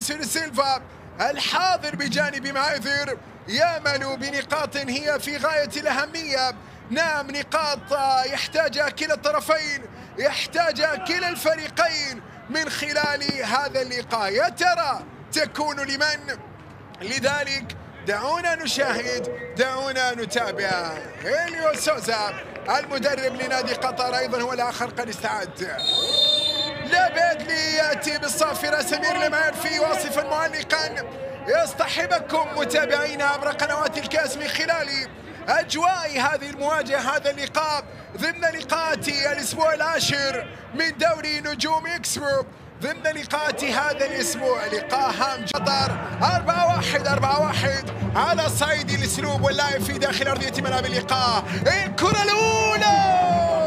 أندرسون سيلفا الحاضر بجانب مايذر يامل بنقاط هي في غاية الأهمية. نعم، نقاط يحتاجها كلا الطرفين، يحتاجها كلا الفريقين من خلال هذا اللقاء. يا ترى تكون لمن؟ لذلك دعونا نشاهد، دعونا نتابع. هيليو سوزا المدرب لنادي قطر أيضا هو الآخر قد استعد. لا بادلي يأتي بالصافرة، سمير المعرفي واصفا معلقا يصطحبكم متابعين عبر قنوات الكاس من خلال أجواء هذه المواجهة، هذا اللقاء ضمن لقاءات الأسبوع العاشر من دوري نجوم إكسبو، ضمن لقاءات هذا الأسبوع. لقاء هام قطر 4-1 على صعيد الأسلوب واللاعب في داخل أرضية ملعب اللقاء. الكرة الأولى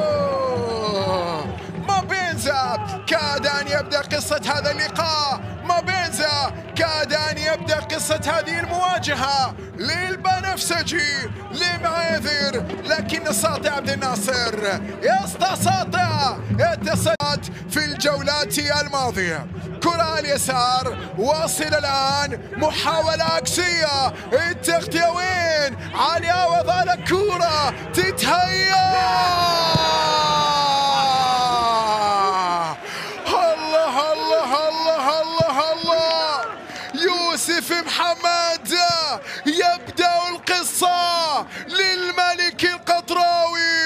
مابينزا كاد أن يبدأ قصة هذا اللقاء، مابينزا كاد أن يبدأ قصة هذه المواجهة للبنفسجي لمعاذر، لكن ساطع عبد الناصر يستطيع يتصدى في الجولات الماضية. كرة على اليسار واصل الآن، محاولة عكسية، التغطية وين؟ علي عوض على الكرة تتهيأ، يوسف محمد يبدأ القصة للملك القطراوي.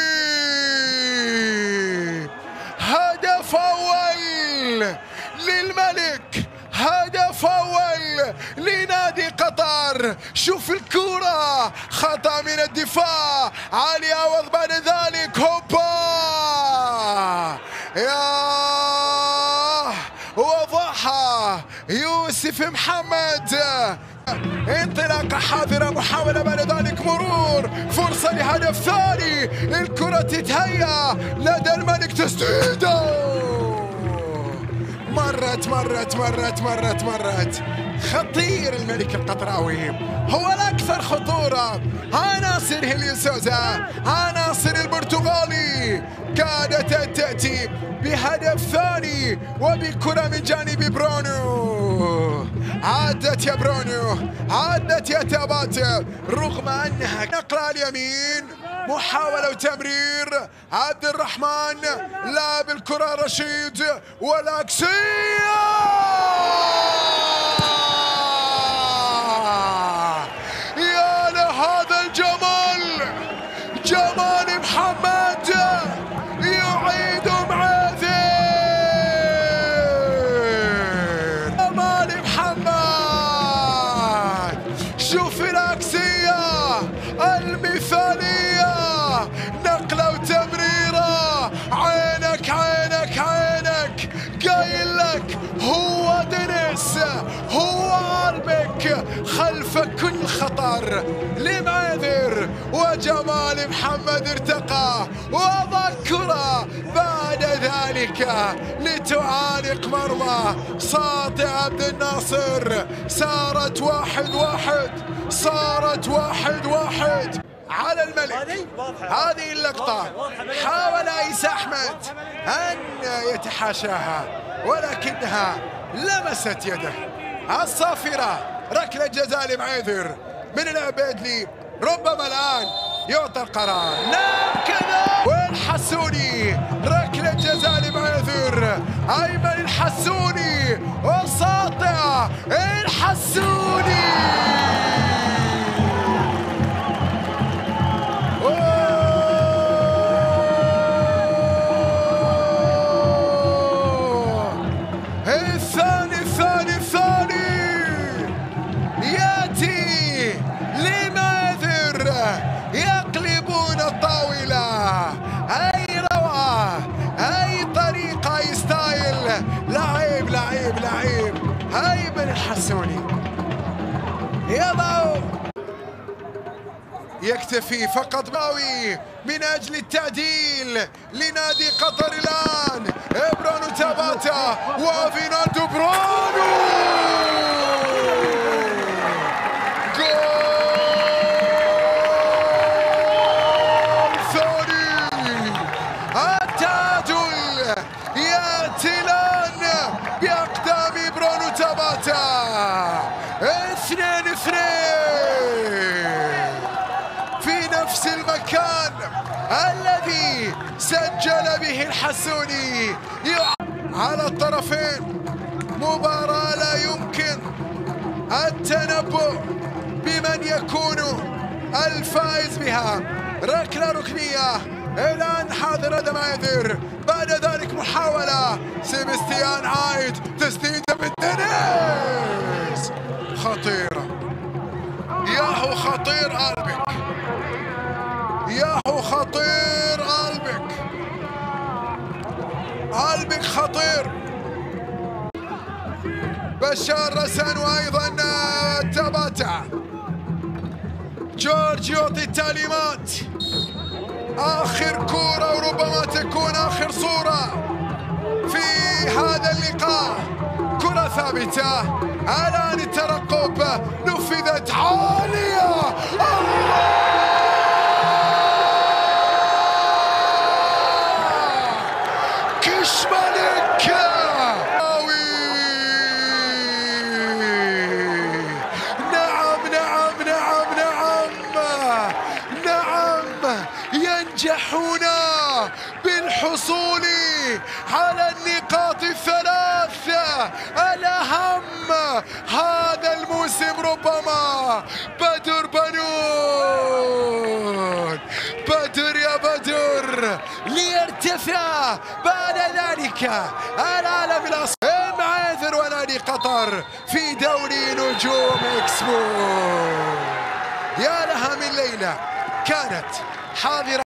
هدف أول للملك، هدف أول لنادي قطر. شوف الكرة، خطأ من الدفاع، علي عوض بعد ذلك هوبا يا وضعها يوسف محمد، انطلاقة حاضرة، محاولة بعد ذلك مرور، فرصة لهدف ثاني، الكرة تتهيأ لدى الملك، تسديده مرت. خطير الملك القطراوي، هو الأكثر خطورة. عناصر هيليو سوزا، عناصر البرتغالي كادت أن تأتي بهدف ثاني وبكرة من جانب برونو. عادت يا برونو، عادت يا تابات، رغم أنها نقلة اليمين، محاولة وتمرير عبد الرحمن، لاعب الكرة رشيد والعكسية، يا لهذا الجمال، جمال محمد يعيد معاذر، جمال محمد، شوف العكسية المثالية، نقلة وتمريرة، عينك قايل لك هو دينيس، هو عربك خلف كل خطر لمعاذر، وجمال محمد ارتقى وضع كرة بعد ذلك لتعانق مرمى ساطع عبد الناصر. صارت 1-1، صارت 1-1 على الملك. هذه اللقطة حاول عيسى أحمد أن يتحاشاها ولكنها لمست يده. الصافرة، ركلة جزاء لمعاذر من العبيدلي، ربما الآن يعطى القرار. نعم كذا، والحسوني، ركلة جزاء لمعاذر، أيمن الحسوني وساطع الحسوني. الثاني ياتي لماذر، يقلبون الطاولة، أي روعة، أي طريقة، أي ستايل، لعيب أيمن الحسوني يضع، يكتفي فقط باوي من أجل التعديل لنادي قطر. الآن برونو تاباتا وفينالدو برونو، جول ثاني، التعادل يأتي الآن بأقدام برونو تاباتا. 2-2 في نفس المكان الذي سجل به الحسوني على الطرفين. مباراة لا يمكن التنبؤ بمن يكون الفائز بها. ركلة ركنية الآن حاضر هذا ما يدير، بعد ذلك محاولة سيبستيان عايد، تسديدة بالتنس خطيرة. ياهو خطير ألبك، ياهو خطير ألبك، ألبك خطير. بشار رسان وأيضا تباتع. جورج يعطي التعليمات. آخر كورة وربما تكون آخر صورة في هذا اللقاء. كرة ثابتة، الآن الترقب نفذت عالية. كشمالك ينجحون بالحصول على النقاط الثلاث الأهم هذا الموسم. ربما بدر بنون، بدر يا بدر، ليرتفع بعد ذلك العالم الأصفر مع يثر ونادي قطر في دوري نجوم إكسبو. يا لها من ليلة كانت حاضرة.